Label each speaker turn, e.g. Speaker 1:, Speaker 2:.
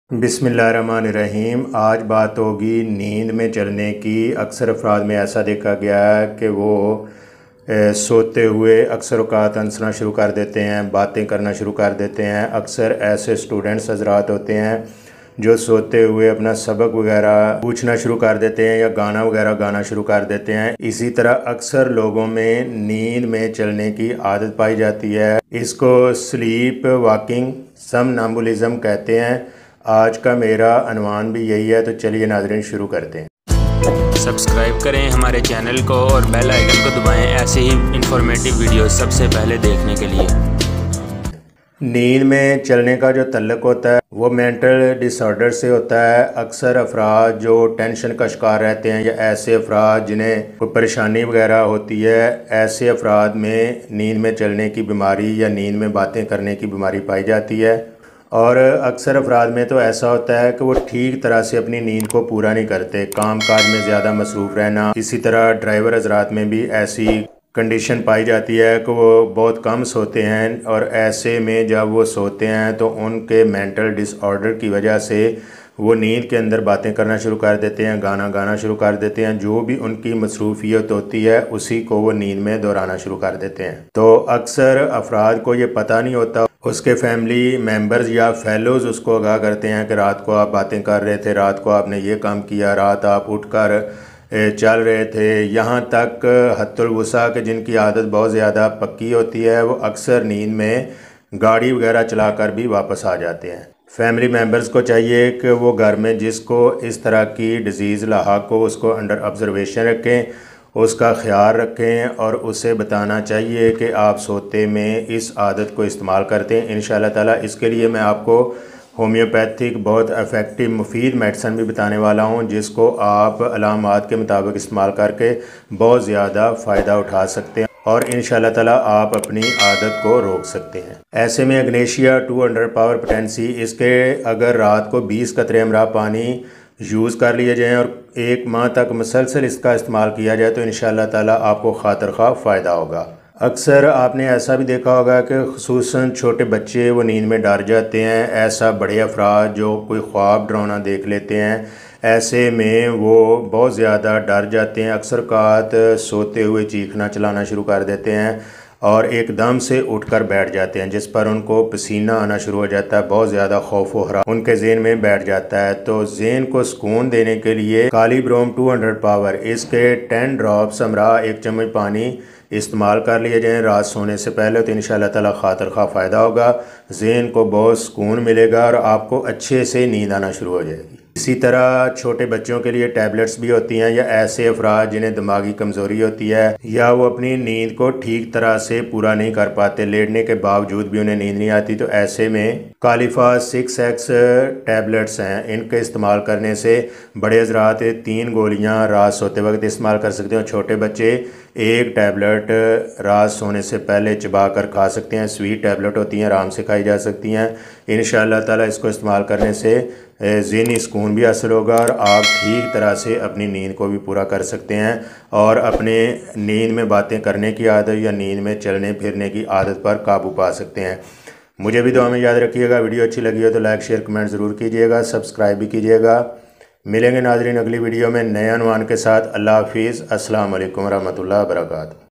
Speaker 1: बिस्मिल्लाहिर्रहमानिर्रहीम। आज बात होगी नींद में चलने की। अक्सर अफराद में ऐसा देखा गया है कि वो सोते हुए अक्सर औक़ात हंसना शुरू कर देते हैं, बातें करना शुरू कर देते हैं। अक्सर ऐसे स्टूडेंट्स हज़रात होते हैं जो सोते हुए अपना सबक वगैरह पूछना शुरू कर देते हैं या गाना वगैरह गाना शुरू कर देते हैं। इसी तरह अक्सर लोगों में नींद में चलने की आदत पाई जाती है। इसको स्लीप वॉकिंग समनम्बुलिज़्म कहते हैं। आज का मेरा अनवान भी यही है, तो चलिए नाज़रीन शुरू करते हैं।
Speaker 2: सब्सक्राइब करें हमारे चैनल को और बेल आइकन को दबाएं ऐसे ही इंफॉर्मेटिव वीडियो सबसे पहले देखने के लिए।
Speaker 1: नींद में चलने का जो तल्लुक़ होता है वो मेंटल डिसऑर्डर से होता है। अक्सर अफराद जो टेंशन का शिकार रहते हैं या ऐसे अफराद जिन्हें कोई परेशानी वगैरह होती है, ऐसे अफराद में नींद में चलने की बीमारी या नींद में बातें करने की बीमारी पाई जाती है। और अक्सर अफराद में तो ऐसा होता है कि वो ठीक तरह से अपनी नींद को पूरा नहीं करते, काम काज में ज़्यादा मसरूफ़ रहना। इसी तरह ड्राइवर हज़रात में भी ऐसी कंडीशन पाई जाती है कि वो बहुत कम सोते हैं, और ऐसे में जब वो सोते हैं तो उनके मेंटल डिसऑर्डर की वजह से वो नींद के अंदर बातें करना शुरू कर देते हैं, गाना गाना शुरू कर देते हैं। जो भी उनकी मसरूफियत होती है उसी को वो नींद में दोहराना शुरू कर देते हैं। तो अक्सर अफराद को ये पता नहीं होता, उसके फैमिली मेंबर्स या फेलोज़ उसको आगाह करते हैं कि रात को आप बातें कर रहे थे, रात को आपने ये काम किया, रात आप उठकर चल रहे थे। यहाँ तक हत्तुल वसा के जिनकी आदत बहुत ज़्यादा पक्की होती है वो अक्सर नींद में गाड़ी वगैरह चलाकर भी वापस आ जाते हैं। फैमिली मेम्बर्स को चाहिए कि वो घर में जिसको इस तरह की डिज़ीज़ लाहक हो उसको अंडर ऑब्ज़र्वेशन रखें, उसका ख़्याल रखें और उसे बताना चाहिए कि आप सोते में इस आदत को इस्तेमाल करते हैं। इंशाअल्लाह ताला इसके लिए मैं आपको होम्योपैथिक बहुत इफ़ेक्टिव मुफीद मेडिसन भी बताने वाला हूं, जिसको आप अलामात के मुताबिक इस्तेमाल करके बहुत ज़्यादा फ़ायदा उठा सकते हैं और इंशाअल्लाह ताला आप अपनी आदत को रोक सकते हैं। ऐसे में अग्नेशिया 200 पावर पोटेंसी, इसके अगर रात को 20 कतरे हमरा पानी यूज़ कर लिए जाएँ और 1 माह तक मुसलसल इसका इस्तेमाल किया जाए तो इंशाअल्लाह ताला आपको खातिर ख्वाह फ़ायदा होगा। अक्सर आपने ऐसा भी देखा होगा कि खुसूसन छोटे बच्चे वो नींद में डर जाते हैं। ऐसा बड़े अफराद जो कोई ख्वाब डरावना देख लेते हैं, ऐसे में वो बहुत ज़्यादा डर जाते हैं। अक्सर कात सोते हुए चीखना चलाना शुरू कर देते हैं और एकदम से उठकर बैठ जाते हैं, जिस पर उनको पसीना आना शुरू हो जाता है। बहुत ज़्यादा खौफ व हराम उनके ज़हन में बैठ जाता है। तो ज़हन को सुकून देने के लिए कालीब्रोम 200 पावर, इसके 10 ड्रॉप्स हमरा 1 चम्मच पानी इस्तेमाल कर लिए जाएँ रात सोने से पहले, तो इंशाअल्लाह ताला खातिर ख्वाह फ़ायदा होगा। ज़हन को बहुत सुकून मिलेगा और आपको अच्छे से नींद आना शुरू हो जाएगी। इसी तरह छोटे बच्चों के लिए टैबलेट्स भी होती हैं, या ऐसे अफराद जिन्हें दिमागी कमज़ोरी होती है या वो अपनी नींद को ठीक तरह से पूरा नहीं कर पाते, लेटने के बावजूद भी उन्हें नींद नहीं आती, तो ऐसे में कालीफा 6X टैबलेट्स हैं। इनके इस्तेमाल करने से बड़े हज़रात 3 गोलियां रात सोते वक्त इस्तेमाल कर सकते हैं। छोटे बच्चे 1 टैबलेट रात सोने से पहले चबा कर खा सकते हैं। स्वीट टैबलेट होती हैं, आराम से खाई जा सकती हैं। इंशाअल्लाह ताला इसको इस्तेमाल करने से ज़हनी सुकून भी हासिल होगा और आप ठीक तरह से अपनी नींद को भी पूरा कर सकते हैं और अपने नींद में बातें करने की आदत या नींद में चलने फिरने की आदत पर काबू पा सकते हैं। मुझे भी दुआ में याद रखिएगा। वीडियो अच्छी लगी हो तो लाइक शेयर कमेंट ज़रूर कीजिएगा, सब्सक्राइब भी कीजिएगा। मिलेंगे नाज़रीन अगली वीडियो में नए अनवान के साथ। अल्लाह हाफिज़। अस्सलाम वालेकुम रहमतुल्लाहि व बरकातहू।